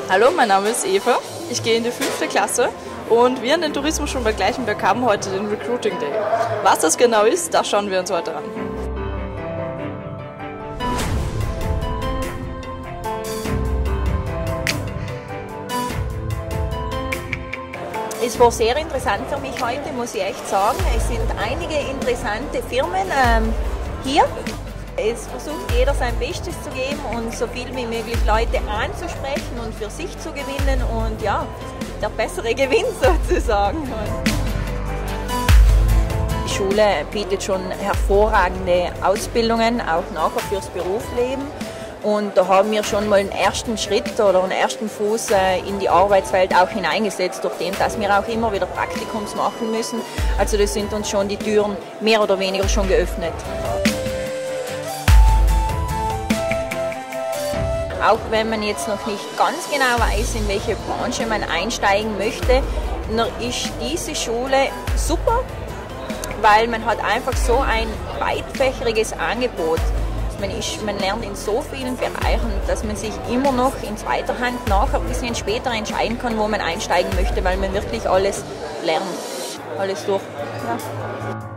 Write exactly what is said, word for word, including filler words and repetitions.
Hallo, mein Name ist Eva. Ich gehe in die fünfte Klasse und wir in den Tourismusschulen bei Gleichenberg haben heute den Recruiting Day. Was das genau ist, das schauen wir uns heute an. Es war sehr interessant für mich heute, muss ich echt sagen. Es sind einige interessante Firmen ähm, hier. Es versucht jeder sein Bestes zu geben und so viel wie möglich Leute anzusprechen und für sich zu gewinnen und ja, der bessere gewinnt sozusagen. Die Schule bietet schon hervorragende Ausbildungen, auch nachher fürs Berufsleben. Und da haben wir schon mal einen ersten Schritt oder einen ersten Fuß in die Arbeitswelt auch hineingesetzt, durch den, dass wir auch immer wieder Praktikums machen müssen. Also das sind uns schon die Türen mehr oder weniger schon geöffnet. Auch wenn man jetzt noch nicht ganz genau weiß, in welche Branche man einsteigen möchte, ist diese Schule super, weil man hat einfach so ein weitfächriges Angebot. Man, ist, man lernt in so vielen Bereichen, dass man sich immer noch in zweiter Hand nachher ein bisschen später entscheiden kann, wo man einsteigen möchte, weil man wirklich alles lernt, alles durch. Ja.